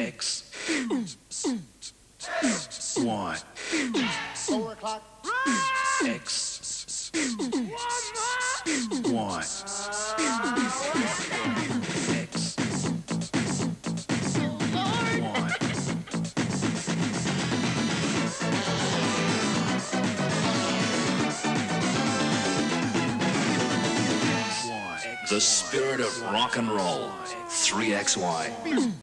X, Y. 4 o'clock. X, Y. X, Y. The spirit of rock and roll. 3XY.